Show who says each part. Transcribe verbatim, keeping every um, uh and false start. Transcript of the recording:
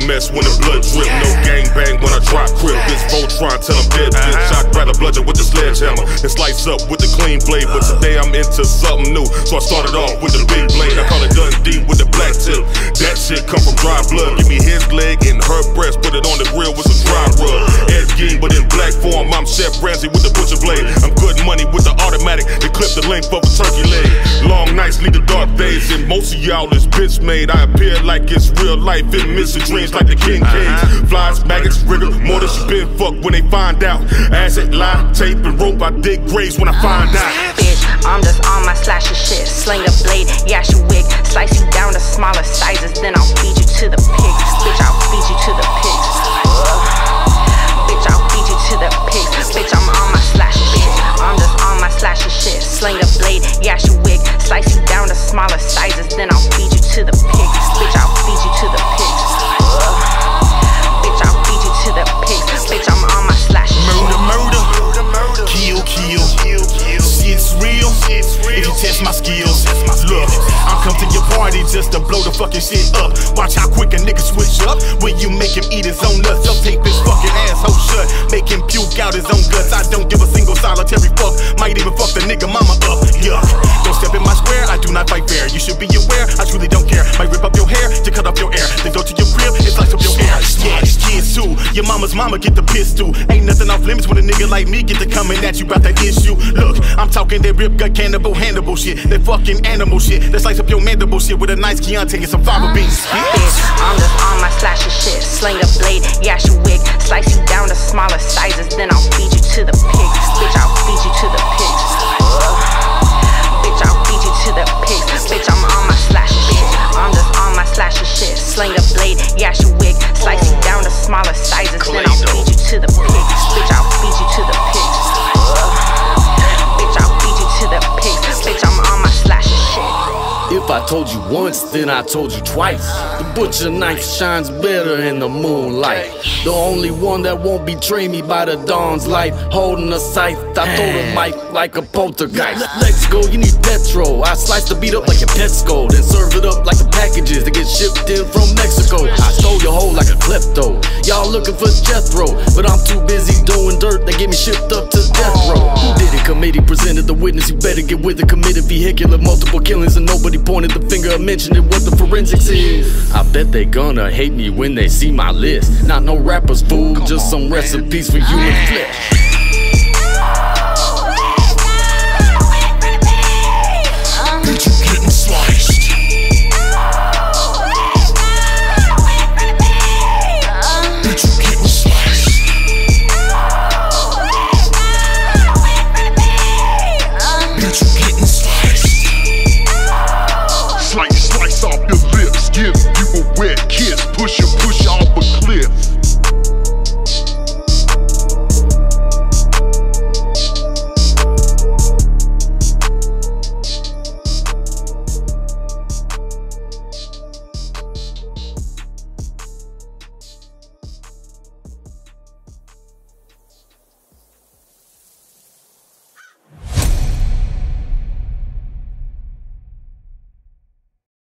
Speaker 1: mess when the blood drip. No gang bang when I drop crib. This Voltron till I'm dead, bitch. I'd rather bludgeon with the sledgehammer and slice up with the clean blade. But today I'm into something new, so I started off with the big blade. I call it Dundee with the black tip. That shit come from dry blood. Give me his leg and her breast, put it on the grill with some dry rub. Ed Gein, but in black form, I'm Chef Ramsay with the butcher blade. I'm good money with the automatic, they clip the length of a turkey leg. Long nights lead to dark days, and most of y'all is bitch made. I appear like it's real life in missing dreams like the King Kings. Flies, maggots, rigor, mortar, spin fuck when they find out. Acid, lie, tape, and rope, I dig graves when I find out.
Speaker 2: Bitch, I'm just on my slasher shit. Sling a blade, yash your wig, slice you down to smaller sizes, then I'll feed you to the pigs. Bitch, I'll feed you to the pigs. Ugh. Bitch, I'll feed you to the pigs. Bitch, I'm on my slasher shit. I'm just on my slasher shit. Sling a blade, yash your wig, slice you down to smaller sizes, then I'll feed you to the pigs. Bitch, I'll feed you to the pigs. Ugh. Bitch, I'll feed you to the pigs. Bitch, I'm on my slasher shit.
Speaker 3: Murder, murder, kill, kill. Shit's real. If you test my skills, look, I'm come to your party just to blow the fucking shit up. Watch how quick a nigga switch up when you make him eat his own nuts. I'll tape his fucking asshole shut, make him puke out his own guts. I don't give a single solitary fuck, might even fuck the nigga mama up. Yuck, don't step in my square, I do not fight fair. You should be aware, I truly don't care. Might rip up your hair to cut off your air, then go to your crib and slice up your air. Yeah, kids too, your mama's mama get the piss too. Ain't nothing off limits when a nigga like me get to coming at you about that issue. Look, I'm talking that rip gut cannibal Hannibal shit, that fucking animal shit, that slice up your mandible shit with a nice Keontae and some fava beans.
Speaker 2: Bitch, I'm just on my slasher shit. Sling a blade, yash your wig, slice you down to smaller sizes, then I'll feed you to the pigs. Bitch, I'll feed you to the pigs. Ugh. Bitch, I'll feed you to the pigs. Bitch, I'm on my slasher shit. I'm just on my slasher shit. Sling a blade, yash your wig, slice you down to smaller sizes, then I'll feed you to the pigs. Bitch, I'll feed you to the pigs. Ugh. Bitch, I'll feed you to the pigs. Bitch, I'm on my slasher shit.
Speaker 4: If I told you once, then I told you twice. The butcher knife shines better in the moonlight. The only one that won't betray me by the dawn's light. Holding a scythe, I throw the mic like a poltergeist. Let's go, you need petrol. I slice the beat up like a Tesco, then serve it up like the packages that get shipped in from Mexico. I stole your hoe like a klepto. Y'all looking for Jethro, but I'm too busy doing dirt. They get me shipped up to death row. Who did it? Committee presented the witness. You better get with it. Committed vehicular, multiple killings, and nobody pointed the finger or mentioned what the forensics is. I bet they gonna hate me when they see my list. Not no rappers, fool, just some recipes for human flesh.